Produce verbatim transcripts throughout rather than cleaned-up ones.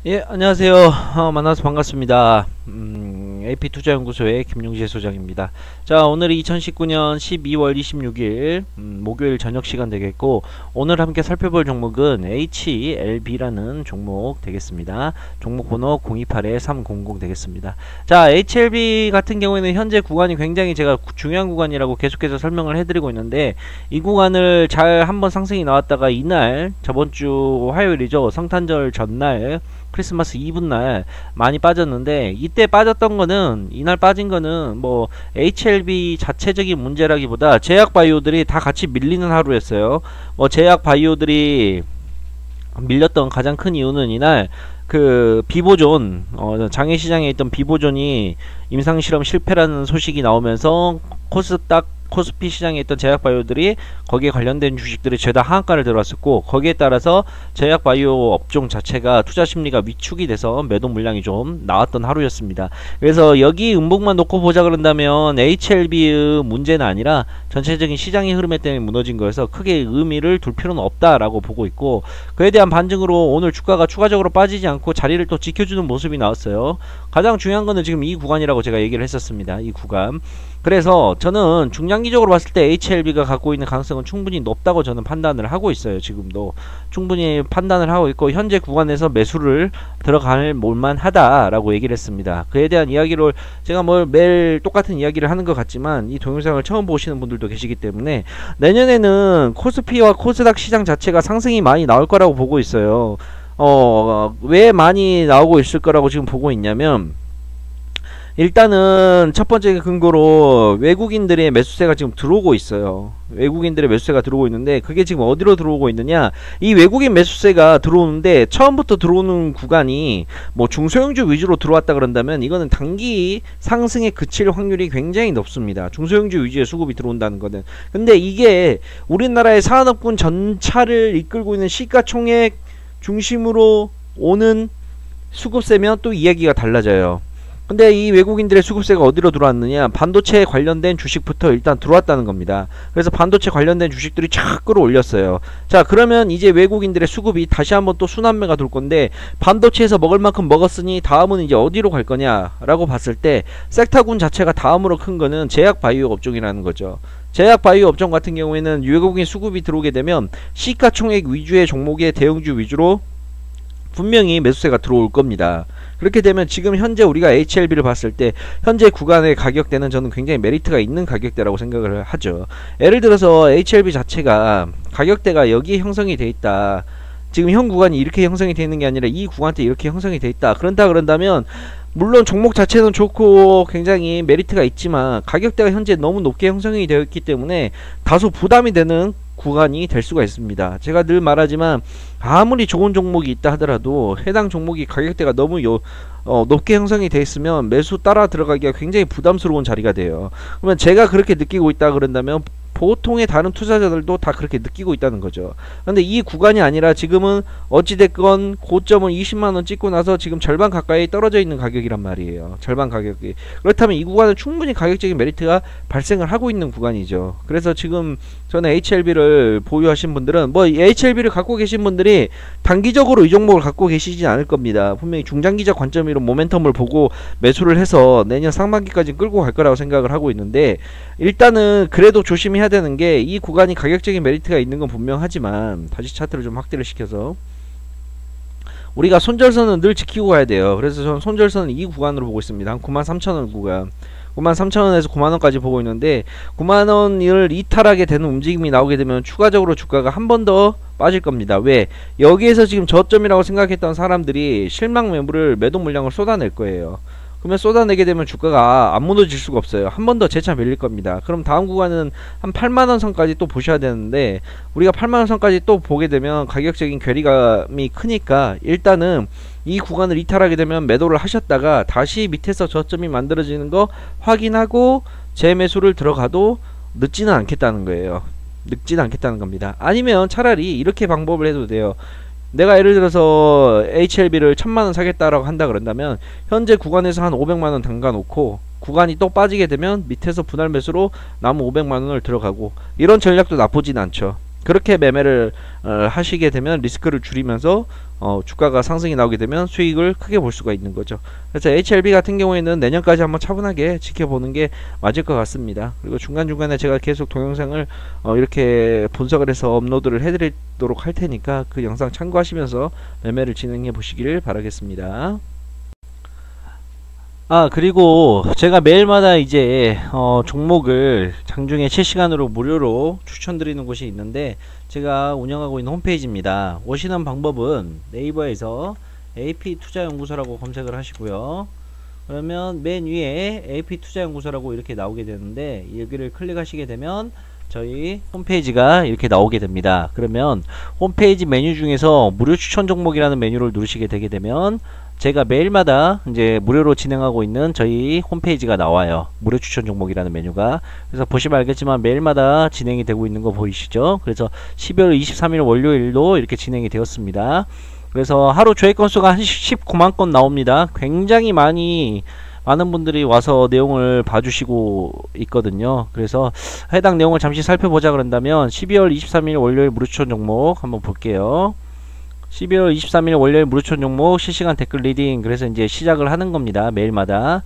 예, 안녕하세요. 어, 만나서 반갑습니다. 음, 에이피투자연구소의 김용재 소장입니다. 자, 오늘이 이천십구년 십이월 이십육일 음, 목요일 저녁 시간 되겠고, 오늘 함께 살펴볼 종목은 에이치엘비라는 종목 되겠습니다. 종목 번호 공이팔 삼공공 되겠습니다. 자, 에이치엘비 같은 경우에는 현재 구간이 굉장히 제가 중요한 구간이라고 계속해서 설명을 해드리고 있는데, 이 구간을 잘 한번 상승이 나왔다가 이날, 저번주 화요일이죠. 성탄절 전날, 크리스마스 이브날 많이 빠졌는데, 이때 빠졌던 거는, 이날 빠진 거는 뭐 에이치엘비 자체적인 문제라기보다 제약바이오들이 다 같이 밀리는 하루였어요. 뭐 제약바이오들이 밀렸던 가장 큰 이유는 이날 그 비보존, 어, 장외시장에 있던 비보존이 임상실험 실패라는 소식이 나오면서 코스닥 코스피 시장에 있던 제약바이오들이 거기에 관련된 주식들이 죄다 하한가를 들어왔었고, 거기에 따라서 제약바이오 업종 자체가 투자심리가 위축이 돼서 매도 물량이 좀 나왔던 하루였습니다. 그래서 여기 음봉만 놓고 보자 그런다면 에이치엘비의 문제는 아니라 전체적인 시장의 흐름에 때문에 무너진 거여서 크게 의미를 둘 필요는 없다라고 보고 있고, 그에 대한 반증으로 오늘 주가가 추가적으로 빠지지 않고 자리를 또 지켜주는 모습이 나왔어요. 가장 중요한 거는 지금 이 구간이라고 제가 얘기를 했었습니다. 이 구간. 그래서 저는 중장기적으로 봤을 때 에이치엘비가 갖고 있는 가능성은 충분히 높다고 저는 판단을 하고 있어요. 지금도 충분히 판단을 하고 있고, 현재 구간에서 매수를 들어갈 볼만하다라고 얘기를 했습니다. 그에 대한 이야기를 제가 뭐 매일 똑같은 이야기를 하는 것 같지만, 이 동영상을 처음 보시는 분들도 계시기 때문에 내년에는 코스피와 코스닥 시장 자체가 상승이 많이 나올 거라고 보고 있어요. 어, 왜 많이 나오고 있을 거라고 지금 보고 있냐면, 일단은 첫 번째 근거로 외국인들의 매수세가 지금 들어오고 있어요. 외국인들의 매수세가 들어오고 있는데, 그게 지금 어디로 들어오고 있느냐, 이 외국인 매수세가 들어오는데 처음부터 들어오는 구간이 뭐 중소형주 위주로 들어왔다 그런다면 이거는 단기 상승에 그칠 확률이 굉장히 높습니다. 중소형주 위주의 수급이 들어온다는 거는. 근데 이게 우리나라의 산업군 전차를 이끌고 있는 시가총액 중심으로 오는 수급세면 또 이야기가 달라져요. 근데 이 외국인들의 수급세가 어디로 들어왔느냐, 반도체 관련된 주식부터 일단 들어왔다는 겁니다. 그래서 반도체 관련된 주식들이 쫙 끌어올렸어요. 자, 그러면 이제 외국인들의 수급이 다시 한번 또 순환매가 돌 건데, 반도체에서 먹을 만큼 먹었으니 다음은 이제 어디로 갈 거냐 라고 봤을 때, 섹터군 자체가 다음으로 큰 거는 제약바이오 업종이라는 거죠. 제약바이오 업종 같은 경우에는 외국인 수급이 들어오게 되면 시가총액 위주의 종목의 대형주 위주로 분명히 매수세가 들어올 겁니다. 그렇게 되면 지금 현재 우리가 에이치엘비를 봤을 때 현재 구간의 가격대는 저는 굉장히 메리트가 있는 가격대라고 생각을 하죠. 예를 들어서 에이치엘비 자체가 가격대가 여기에 형성이 돼 있다, 지금 현 구간이 이렇게 형성이 되어 있는 게 아니라 이 구간 때 이렇게 형성이 돼 있다, 그런다 그런다면 물론 종목 자체는 좋고 굉장히 메리트가 있지만 가격대가 현재 너무 높게 형성이 되어 있기 때문에 다소 부담이 되는 구간이 될 수가 있습니다. 제가 늘 말하지만 아무리 좋은 종목이 있다 하더라도 해당 종목이 가격대가 너무 요, 어, 높게 형성이 되어 있으면 매수 따라 들어가기가 굉장히 부담스러운 자리가 돼요. 그러면 제가 그렇게 느끼고 있다 그런다면 보통의 다른 투자자들도 다 그렇게 느끼고 있다는 거죠. 근데 이 구간이 아니라 지금은 어찌됐건 고점을 이십만원 찍고 나서 지금 절반 가까이 떨어져 있는 가격이란 말이에요. 절반 가격이. 그렇다면 이 구간은 충분히 가격적인 메리트가 발생을 하고 있는 구간이죠. 그래서 지금 저는 에이치엘비를 보유하신 분들은, 뭐 에이치엘비를 갖고 계신 분들이 단기적으로 이 종목을 갖고 계시진 않을 겁니다. 분명히 중장기적 관점으로 모멘텀을 보고 매수를 해서 내년 상반기까지 끌고 갈 거라고 생각을 하고 있는데, 일단은 그래도 조심해야 되는 게, 이 구간이 가격적인 메리트가 있는 건 분명하지만, 다시 차트를 좀 확대를 시켜서 우리가 손절선은 늘 지키고 가야 돼요. 그래서 저는 손절선은 이 구간으로 보고 있습니다. 한 구만 삼천원 구간, 구만 삼천원에서 구만원까지 보고 있는데, 구만원을 이탈하게 되는 움직임이 나오게 되면 추가적으로 주가가 한 번 더 빠질 겁니다. 왜? 여기에서 지금 저점이라고 생각했던 사람들이 실망 매물을 매도 물량을 쏟아낼 거예요. 그러면 쏟아내게 되면 주가가 안 무너질 수가 없어요. 한 번 더 재차 밀릴 겁니다. 그럼 다음 구간은 한 팔만원 선까지 또 보셔야 되는데, 우리가 팔만원 선까지 또 보게 되면 가격적인 괴리감이 크니까 일단은 이 구간을 이탈하게 되면 매도를 하셨다가 다시 밑에서 저점이 만들어지는 거 확인하고 재매수를 들어가도 늦지는 않겠다는 거예요. 늦지는 않겠다는 겁니다. 아니면 차라리 이렇게 방법을 해도 돼요. 내가 예를 들어서 에이치엘비를 천만원 사겠다라고 한다 그런다면 현재 구간에서 한 오백만원 담가 놓고 구간이 또 빠지게 되면 밑에서 분할 매수로 남은 오백만원을 들어가고, 이런 전략도 나쁘진 않죠. 그렇게 매매를 어, 하시게 되면 리스크를 줄이면서 어, 주가가 상승이 나오게 되면 수익을 크게 볼 수가 있는 거죠. 그래서 에이치엘비 같은 경우에는 내년까지 한번 차분하게 지켜보는 게 맞을 것 같습니다. 그리고 중간중간에 제가 계속 동영상을 어, 이렇게 분석을 해서 업로드를 해드리도록 할 테니까 그 영상 참고하시면서 매매를 진행해 보시길 바라겠습니다. 아, 그리고 제가 매일마다 이제 어, 종목을 장중에 실시간으로 무료로 추천드리는 곳이 있는데, 제가 운영하고 있는 홈페이지입니다. 오시는 방법은 네이버에서 에이피투자연구소라고 검색을 하시고요. 그러면 맨 위에 에이피투자연구소라고 이렇게 나오게 되는데, 여기를 클릭하시게 되면 저희 홈페이지가 이렇게 나오게 됩니다. 그러면 홈페이지 메뉴 중에서 무료 추천 종목이라는 메뉴를 누르시게 되게 되면 제가 매일마다 이제 무료로 진행하고 있는 저희 홈페이지가 나와요. 무료 추천 종목이라는 메뉴가. 그래서 보시면 알겠지만 매일마다 진행이 되고 있는 거 보이시죠? 그래서 십이월 이십삼일 월요일도 이렇게 진행이 되었습니다. 그래서 하루 조회 건수가 한 십구만 건 나옵니다. 굉장히 많이 많은 분들이 와서 내용을 봐주시고 있거든요. 그래서 해당 내용을 잠시 살펴보자 그런다면 십이월 이십삼일 월요일 무료 추천 종목 한번 볼게요. 십이월 이십삼일 월요일 무료 추천 종목 실시간 댓글 리딩, 그래서 이제 시작을 하는 겁니다. 매일마다.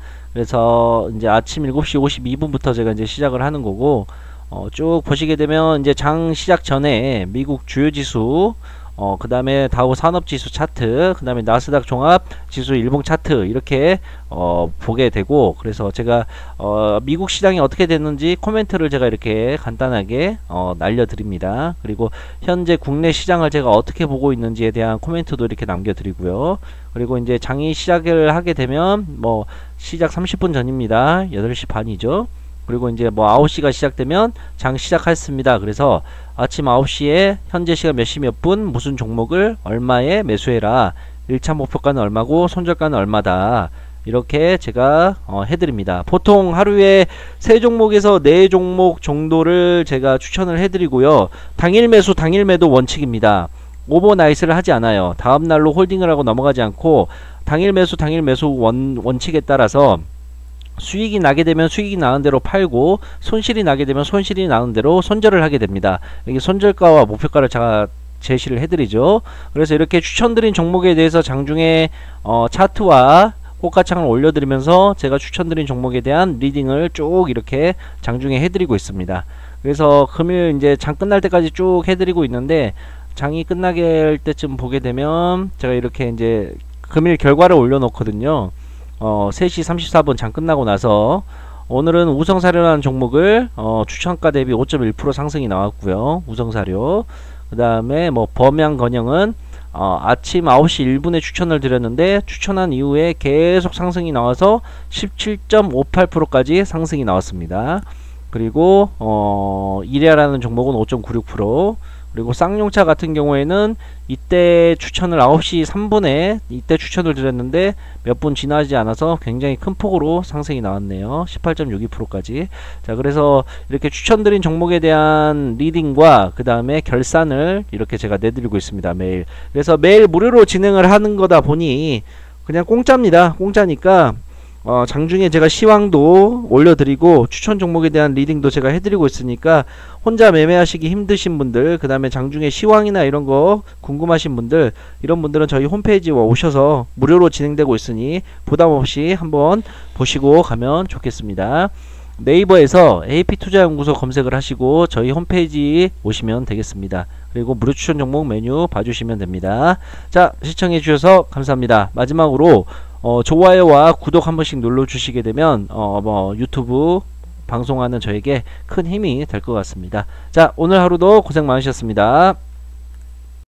그래서 이제 아침 일곱 시 오십이 분부터 제가 이제 시작을 하는 거고, 어, 쭉 보시게 되면 이제 장 시작 전에 미국 주요 지수, 어, 그 다음에 다우 산업지수 차트, 그 다음에 나스닥 종합지수 일봉 차트, 이렇게 어, 보게 되고, 그래서 제가 어, 미국 시장이 어떻게 됐는지 코멘트를 제가 이렇게 간단하게 어, 날려드립니다. 그리고 현재 국내 시장을 제가 어떻게 보고 있는지에 대한 코멘트도 이렇게 남겨드리고요. 그리고 이제 장이 시작을 하게 되면 뭐 시작 삼십 분 전입니다. 여덟 시 반이죠. 그리고 이제 뭐 아홉 시가 시작되면 장 시작했습니다. 그래서 아침 아홉 시에 현재 시간 몇 시 몇 분 무슨 종목을 얼마에 매수해라. 일 차 목표가는 얼마고 손절가는 얼마다. 이렇게 제가 어, 해드립니다. 보통 하루에 세 종목에서 네 종목 정도를 제가 추천을 해드리고요. 당일 매수 당일 매도 원칙입니다. 오버나이트를 하지 않아요. 다음날로 홀딩을 하고 넘어가지 않고 당일 매수 당일 매수 원, 원칙에 따라서 수익이 나게 되면 수익이 나는 대로 팔고, 손실이 나게 되면 손실이 나는 대로 손절을 하게 됩니다. 여기 손절가와 목표가를 제가 제시를 해드리죠. 그래서 이렇게 추천드린 종목에 대해서 장중에 어, 차트와 호가창을 올려드리면서 제가 추천드린 종목에 대한 리딩을 쭉 이렇게 장중에 해드리고 있습니다. 그래서 금일 이제 장 끝날 때까지 쭉 해드리고 있는데, 장이 끝나게 할 때쯤 보게 되면 제가 이렇게 이제 금일 결과를 올려놓거든요. 어, 세 시 삼십사 분 장 끝나고 나서 오늘은 우성사료라는 종목을 어, 추천가 대비 오 점 일 퍼센트 상승이 나왔고요. 우성사료. 그 다음에 뭐 범양건영은 어, 아침 아홉 시 일 분에 추천을 드렸는데 추천한 이후에 계속 상승이 나와서 십칠 점 오팔 퍼센트까지 상승이 나왔습니다. 그리고 어, 이레아라는 종목은 오 점 구육 퍼센트. 그리고 쌍용차 같은 경우에는 이때 추천을 아홉 시 삼 분에 이때 추천을 드렸는데 몇 분 지나지 않아서 굉장히 큰 폭으로 상승이 나왔네요. 십팔 점 육이 퍼센트까지. 자, 그래서 이렇게 추천드린 종목에 대한 리딩과 그 다음에 결산을 이렇게 제가 내드리고 있습니다. 매일. 그래서 매일 무료로 진행을 하는 거다 보니 그냥 공짜입니다. 공짜니까 어, 장중에 제가 시황도 올려드리고 추천 종목에 대한 리딩도 제가 해드리고 있으니까 혼자 매매하시기 힘드신 분들, 그 다음에 장중에 시황이나 이런 거 궁금하신 분들, 이런 분들은 저희 홈페이지에 오셔서 무료로 진행되고 있으니 부담없이 한번 보시고 가면 좋겠습니다. 네이버에서 에이피투자연구소 검색을 하시고 저희 홈페이지 오시면 되겠습니다. 그리고 무료 추천 종목 메뉴 봐주시면 됩니다. 자, 시청해 주셔서 감사합니다. 마지막으로 어, 좋아요와 구독 한 번씩 눌러주시게 되면 어, 뭐 유튜브 방송하는 저에게 큰 힘이 될 것 같습니다. 자, 오늘 하루도 고생 많으셨습니다.